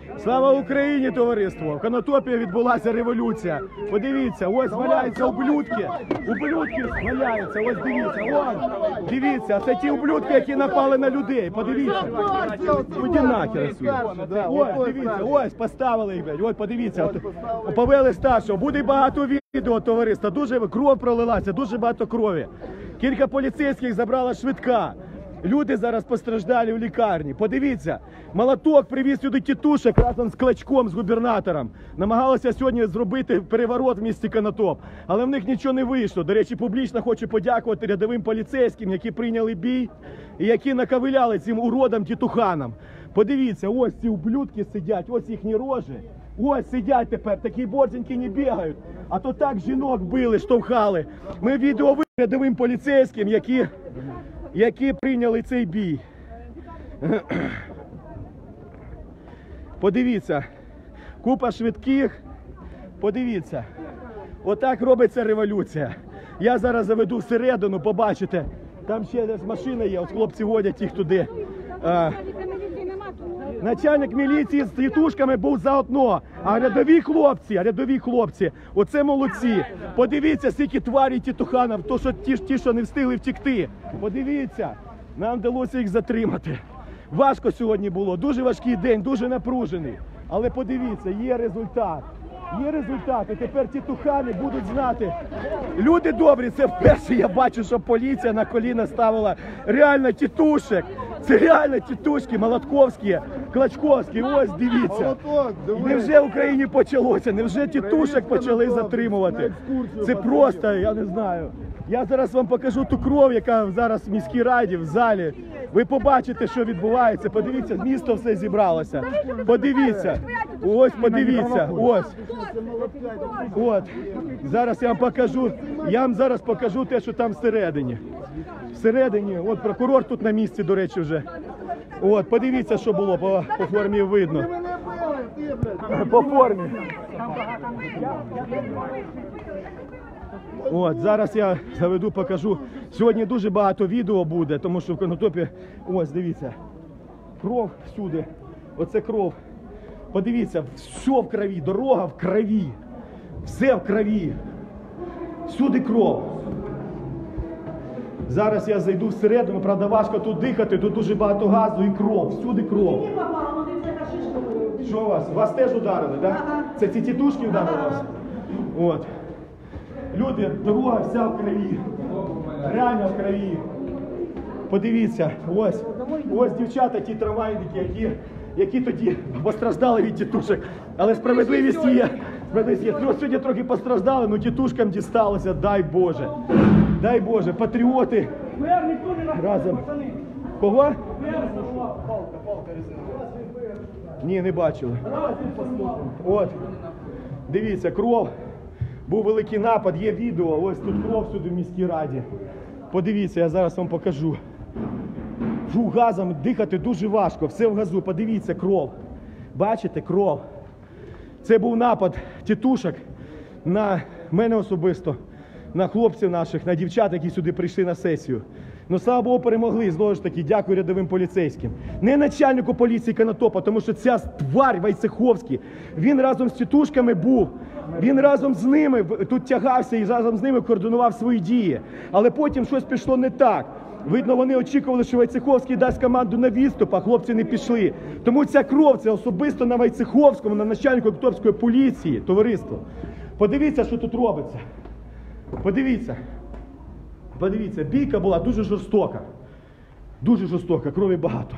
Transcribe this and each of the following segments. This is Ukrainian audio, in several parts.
Слава Україні, товариство! В Конотопі відбулася революція. Подивіться, ось валяються ублюдки. Ублюдки валяються, ось дивіться. Ось, дивіться, це ті ублюдки, які напали на людей. Подивіться. Іди нахер. Ось, дивіться, ось поставили їх, блядь. Ось, подивіться. Повели старшого. Буде багато відео, товариство. Дуже кров пролилася, дуже багато крові. Кілька поліцейських забрала швидка. Люди зараз постраждали в лікарні. Подивіться, Молоток привіз сюди тітушек разом з Кличком, з губернатором. Намагалися сьогодні зробити переворот в місті Конотоп, але в них нічого не вийшло. До речі, публічно хочу подякувати рядовим поліцейським, які прийняли бій і які наковиляли цим уродам-тітуханам. Подивіться, ось ці ублюдки сидять, ось їхні рожі. Ось сидять тепер, такі борзенькі не бігають. А то так жінок били, штовхали. Ми відео рядовим поліцейським, які прийняли цей бій. Подивіться, купа швидких, подивіться, отак робиться революція. Я зараз заведу всередину, побачите, там ще десь машина є, от хлопці водять їх туди. Начальник міліції з тітушками був заодно, а рядові хлопці, оце молодці. Подивіться, скільки тварів тітуханів, ті, що не встигли втекти. Подивіться, нам вдалося їх затримати. Важко сьогодні було, дуже важкий день, дуже напружений. Але подивіться, є результат. Є результат, і тепер тітухани будуть знати. Люди добрі, це вперше я бачу, що поліція на коліна ставила реально тітушек. Це реально тітушки, Молотковські, Кличковські, ось дивіться. Невже в Україні почалося, невже тітушек почали затримувати? Це просто, я не знаю. Я зараз вам покажу ту кров, яка зараз в міській раді, в залі. Ви побачите, що відбувається. Подивіться, місто все зібралося. Подивіться. Ось, подивіться. Ось. От. Зараз я вам покажу те, що там всередині. Всередині, от прокурор тут на місці, до речі, вже. От, подивіться, що було, по формі видно. По формі. От, зараз я заведу, покажу. Сьогодні дуже багато відео буде, тому що в Конотопі, ось, дивіться, кров всюди. Оце кров. Подивіться, все в крові, дорога в крові. Все в крові. Всюди кров. Зараз я зайду всередину, правда важко тут дихати, тут дуже багато газу і кров, всюди кров. Що у вас? Вас теж ударили, так? Да? Це ці тітушки вдарили вас? От. Люди, дорога вся в крові. Реально в крові. Подивіться, ось дівчата, ті трамвайники, які тоді постраждали від тітушек. Але справедливість є. Сьогодні трохи постраждали, але тітушкам дісталося, дай Боже. Дай Боже, патріоти разом. Кого? Ні, не бачили. От, дивіться, кров. Був великий напад, є відео, ось тут кров сюди в міській раді. Подивіться, я зараз вам покажу. Фу, газом дихати дуже важко, все в газу, подивіться, кров. Бачите, кров. Це був напад тітушок на мене особисто, на хлопців наших, на дівчат, які сюди прийшли на сесію. Ну, слава Богу, перемогли, знову ж таки, дякую рядовим поліцейським. Не начальнику поліції Конотопа, тому що ця тварь Войцеховський, він разом з тітушками був, він разом з ними тут тягався і разом з ними координував свої дії. Але потім щось пішло не так. Видно, вони очікували, що Войцеховський дасть команду на відступ, а хлопці не пішли. Тому ця кров, це особисто на Войцеховському, на начальнику Конотопської поліції, товариство. Подивіться, що тут робиться. Подивіться. Подивіться, бійка була дуже жорстока. Дуже жорстока, крові багато.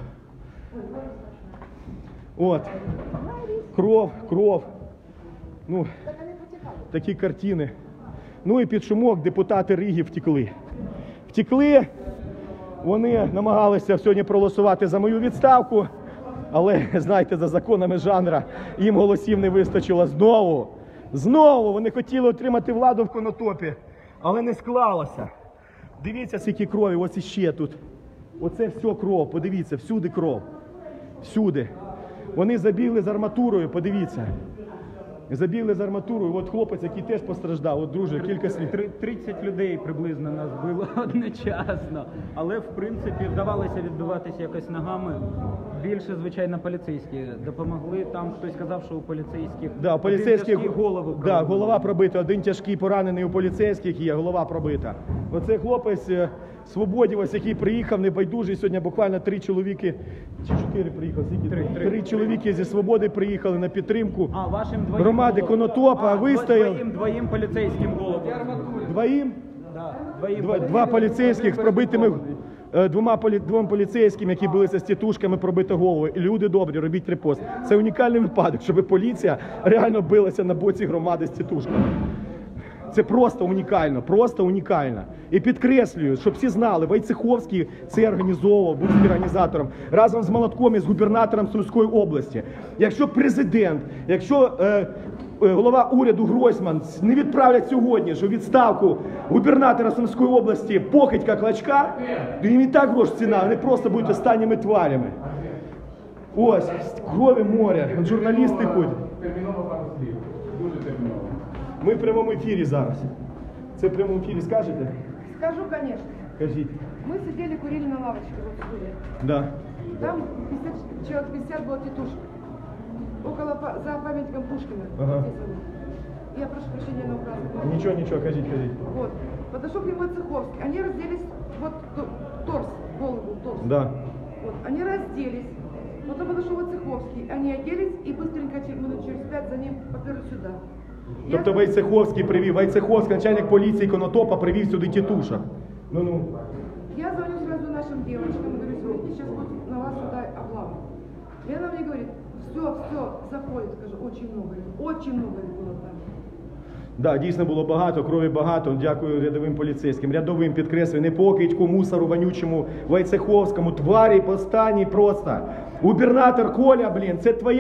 От. Кров. Ну, такі картини. Ну і під шумок депутати Риги втекли. Вони намагалися сьогодні проголосувати за мою відставку, але, знаєте, за законами жанра їм голосів не вистачило знову. Вони хотіли отримати владу в Конотопі, але не склалося. Дивіться, скільки крові, ось іще тут. Оце все кров, подивіться, всюди кров. Всюди. Вони забігли з арматурою, подивіться. Забігли з арматурою, от хлопець, який теж постраждав, от друже, кілька слів. 30 людей приблизно нас било одночасно, але в принципі вдавалося відбиватися якось ногами. більше, звичайно, поліцейські допомогли. Там хтось сказав, що у поліцейських Да, у поліцейських один тяжкий голову да, пробив. голова пробита, один тяжкий поранений у поліцейських є, голова пробита. Оцей хлопець свободівець, який приїхав, небайдужий, сьогодні буквально 3 чоловіки, чи 4 приїхали, три чоловіки зі Свободи приїхали на підтримку А, вашим двоїм громади головам. Конотопа, вистояли. Двоїм поліцейським головам. Двоїм? Да, Два поліцейських з пробитими, двом поліцейським, які билися з тітушками, пробито голову. І люди добрі, робіть репост. Це унікальний випадок, щоб поліція реально билася на боці громади з тітушками. Це просто унікально, просто унікально. І підкреслюю, щоб всі знали, Войцеховський це організовував, був організатором, разом з Молотком і з губернатором Сумської області. Якщо президент, якщо голова уряду Гройсман не відправлять сьогодні ж у відставку губернатора Сумської області Покидька Клачка, то їм і так грош ціна, вони просто будуть останніми тварями. Ось, крові море, журналісти ходять. Терміново пару слів. Дуже терміново. Ми в прямому ефірі зараз. Це в прямому ефірі скажете? Скажу, конечно. Кажіть. Мы сидели, курили на лавочке вот в студии. Да. Там 50, человек 50 было тетушек. Около, за памятником Пушкина. Ага. Здесь вот. Я прошу прощения на украинском. Нічого, кажіть. Вот. Подошел к нему Цеховский. Они разделись, вот торс, голый был торс. Да. Вот. Они разделись. Потом подошел Цеховский. Они оделись и быстренько минут через 5 за ним поперли сюда. Тобто Войцеховський привів, Войцеховський, начальник поліції Конотопа, привів сюди тітушок. Ну. Я звоню сразу нашим девочкам, говорю, сегодня сейчас будет на вас сюда облава. И она мне говорит, все, заходит, скажу, очень много было там. Да, дійсно було багато, крові багато. Дякую рядовим поліцейським. Рядовим підкреслюю, не Покидьку, мусору, вонючому, Войцеховському, тварі постані просто. Губернатор Коля, блін,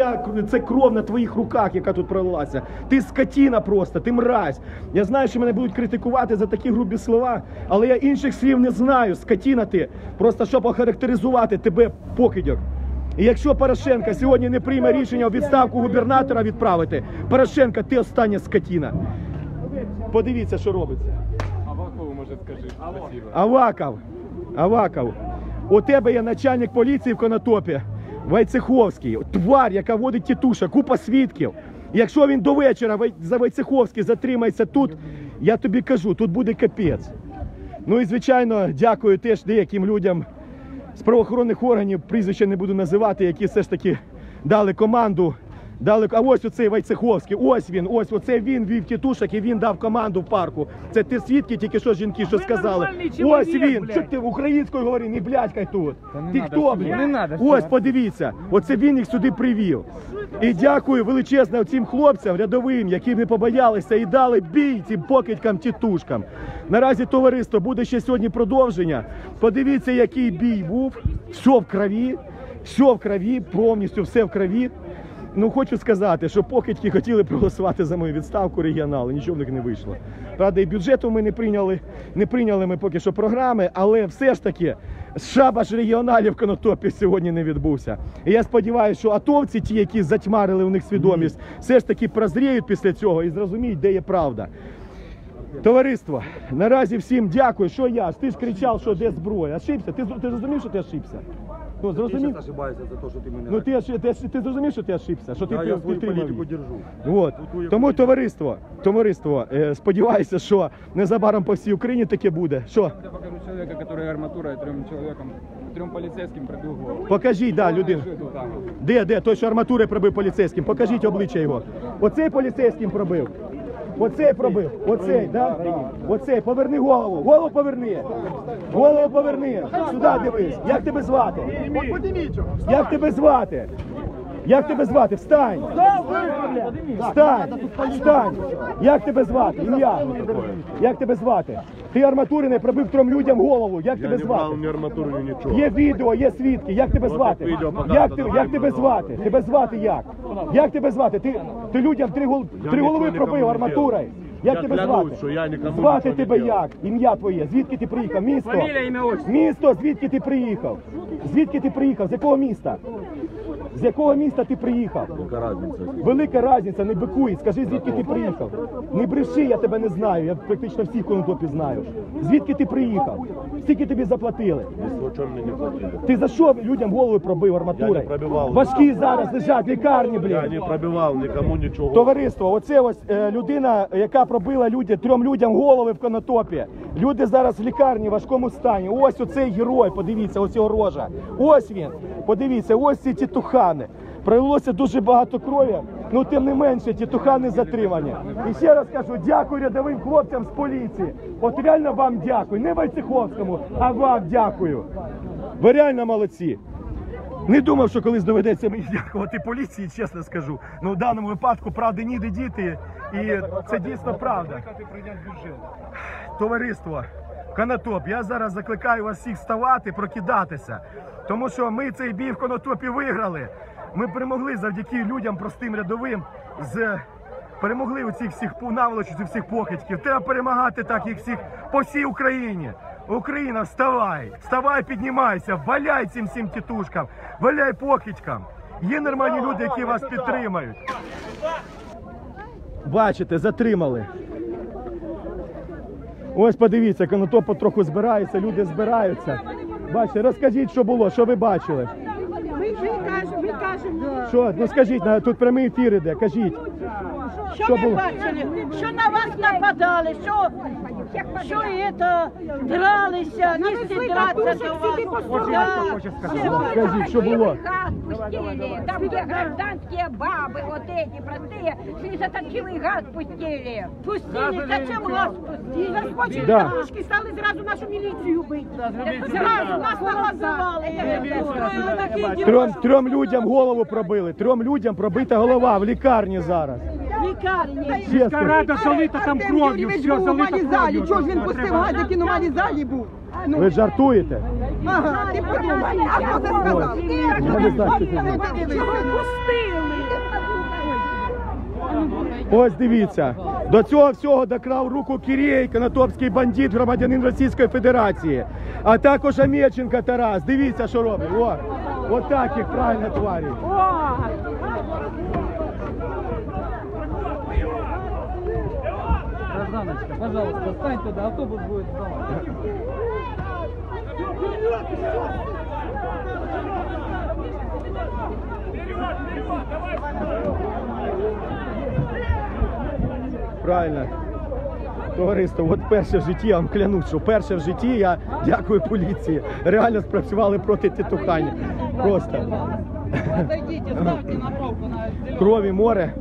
це кров на твоїх руках, яка тут пролилася. Ти скотина просто, ти мразь. Я знаю, що мене будуть критикувати за такі грубі слова, але я інших слів не знаю, скотина ти. Просто щоб охарактеризувати тебе, покидьок. І якщо Порошенко сьогодні не прийме рішення у відставку губернатора відправити, Порошенко, ти остання скотина. Подивіться, що робиться. Авакову, може, скажи. Спасибо. Аваков. У тебе є начальник поліції в Конотопі, Войцеховський, тварь, яка водить тітушок, купа свідків. Якщо він до вечора за Войцеховський затримається тут, я тобі кажу, тут буде капець. Ну і звичайно, дякую теж деяким людям з правоохоронних органів, прізвища не буду називати, які все ж таки дали команду. А ось оцей Войцеховський, оце він вів тітушок і він дав команду в парку. Це ті свідки, тільки що жінки, що сказали. Ось він, що ти українською говори, не блядькай тут. Ти хто, блядь? Ось, подивіться, оце він їх сюди привів. І дякую величезно цим хлопцям, рядовим, які не побоялися і дали бій цим покидькам, тітушкам. Наразі, товариство, буде ще сьогодні продовження. Подивіться, який бій був. Все в крові, повністю все в крові. Ну, хочу сказати, що покидьки хотіли проголосувати за мою відставку регіоналу, нічого в них не вийшло. Правда, і бюджету ми не прийняли ми поки що програми, але все ж таки шабаш регіоналів в Конотопі сьогодні не відбувся. І я сподіваюся, що атовці, ті, які затьмарили у них свідомість, все ж таки прозріють після цього і зрозуміють, де є правда. Товариство, наразі всім дякую. Що я? Ти ж кричав, що де зброя. Ошибся? Ти зрозумів, що ти ошибся? Ну, зрозумів? Я сейчас ошибаюсь за то, что ты меня... Ну ти зрозумів, що ти ошибся? Що ти я свою підтримав політику їх? держу. От. Тому товариство, сподіваюся, що незабаром по всій Україні таке буде. Що? Я покажу человека, который арматурой 3 полицейским пробил голову. Покажіть, да, людину. Де? Той, що арматури пробив поліцейським. Покажіть обличчя його. Оцей поліцейським пробив. Оцей пробив. Оцей, да? Оцей, поверни голову. Голову поверни. Голову поверни. Сюди дивись. Як тебе звати? Як тебе звати? Як тебе звати? Встань! Встань! Як тебе звати? Ім'я? Як тебе звати? Ти арматури не пробив 3 людям голову. Як тебе звати? ні арматуру, ні нічого. Є відео, є свідки. Як тебе звати? Як тебе звати? Тебе звати як? Як тебе звати? Ти людям 3 голови пробив арматурою. Як тебе звати? Звати тебе як? Ім'я твоє. Звідки ти приїхав? Місто? Місто, звідки ти приїхав? Звідки ти приїхав? З якого міста? З якого міста ти приїхав? Велика різниця, не бикуй. Скажи, звідки ти приїхав? Не бреши, я тебе не знаю. Я практично всіх в Конотопі знаю. Звідки ти приїхав? Скільки тобі заплатили? Ти за що людям голови пробив арматурою? Я не пробивав. Важкі зараз лежать в лікарні, блін. Я не пробивав нікому нічого. Товариство, оце ось людина, яка пробила трьом людям голови в Конотопі. Люди зараз в лікарні в важкому стані. Ось оцей герой, подивіться, ось його рожа. Ось він, подивіться, ось ці тітухани. Пролилося дуже багато крові, але тим не менше тітухани затримані. І ще раз кажу, дякую рядовим хлопцям з поліції. От реально вам дякую, не Войцеховському, а вам дякую. Ви реально молодці. Не думав, що колись доведеться мені дякувати поліції, чесно скажу. Ну в даному випадку правди ніде діти, і це дійсно правда. Товариство, Конотоп, я зараз закликаю вас всіх вставати, прокидатися. Тому що ми цей бій в Конотопі виграли. Ми перемогли завдяки людям простим рядовим, перемогли у цих всіх наволочів, у всіх покидьків. Треба перемагати так, як всіх по всій Україні. Україна, вставай! Вставай, піднімайся, валяй цим всім тітушкам, валяй покидькам. Є нормальні люди, які вас підтримають. Бачите, затримали. Ось подивіться, Конотоп потроху збирається, люди збираються. Бачите, розкажіть, що було, що ви бачили. Ми кажемо. Що, ну скажіть, тут прямий ефір іде, кажіть. Що ви бачили? Що на вас нападали, що дралися, не стидаться до вас. Скажіть, що було? Газ пустили, там где гражданские бабы, вот эти простые, слезоточивый газ пустили. Пустили, зачем вас пустили? Захочуть Да. трошки, стали зразу нашу міліцію бити. Зразу нас наказали. Трьом людям голову пробили, трьом людям пробита голова в лікарні зараз. Лікарні. Чесно. Рада залита там кров'ю, все залита кров'ю. Чого ж він пустив газ, який на малій залі був? Ви жартуєте? Ага, ти подумай, а хто це сказав? Я не знаю, що це. Чого пустили? Ось дивіться, до цього всього доклав руку Кірєй, конотопський бандит, громадянин Російської Федерації, а також Амєченко Тарас. Дивіться, що робить. От так їх правильно тварі. Гражданочка, пожалуйста, встань туда, автобус будет вставать. Правильно. Товариство, от перше в житті, я вам клянусь, що перше в житті я дякую поліції. Реально спрацювали проти тітухання. Просто. Крові море.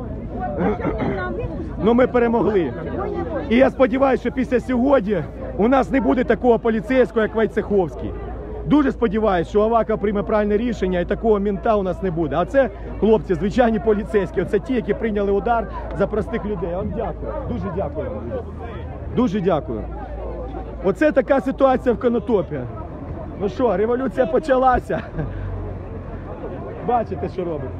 Ну ми перемогли. І я сподіваюся, що після сьогодні у нас не буде такого поліцейського, як Войцеховський. Дуже сподіваюся, що Аваков прийме правильне рішення і такого мента у нас не буде. А це, хлопці, звичайні поліцейські. Оце ті, які прийняли удар за простих людей. Я вам дякую. Дуже дякую. Дуже дякую. Оце така ситуація в Конотопі. Ну що, революція почалася. Бачите, що робиться.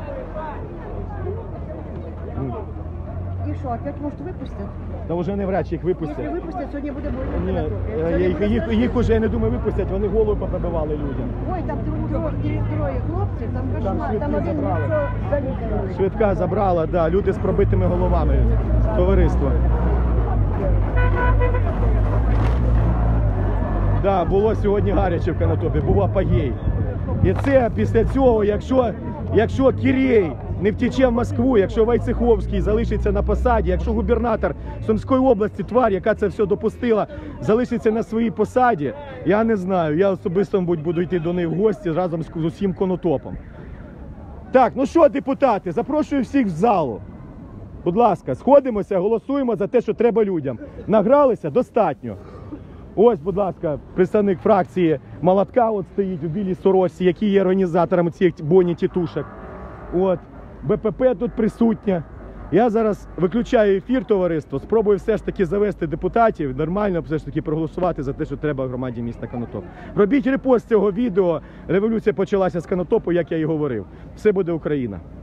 І що, опять може випустять? Та вже не врач їх випустять. Якщо випустять, сьогодні буде бой Ні, в Конотопі. їх уже, я не думаю, випустять, вони голову попробивали людям. Ой, там троє хлопців, там кошмар, швидкі там один забрали. що залітає. Швидка забрала, да, люди з пробитими головами. Товариство. Да, було сьогодні гаряче в Конотопі, був апогей. І це після цього, якщо Кірєй не втече в Москву, якщо Войцеховський залишиться на посаді, якщо губернатор Сумської області, тварь, яка це все допустила, залишиться на своїй посаді, я не знаю, я особисто, мабуть, буду йти до неї в гості разом з усім Конотопом. Так, ну що, депутати, запрошую всіх в залу. Будь ласка, сходимося, голосуємо за те, що треба людям. Награлися? Достатньо. Ось, будь ласка, представник фракції Молотка от стоїть у білій сорочці, який є організатором цих бойні тітушок. От, БПП тут присутня. Я зараз виключаю ефір, товариство, спробую все ж таки завести депутатів, нормально все ж таки проголосувати за те, що треба громаді міста Конотоп. Робіть репост цього відео, революція почалася з Конотопу, як я і говорив. Все буде Україна.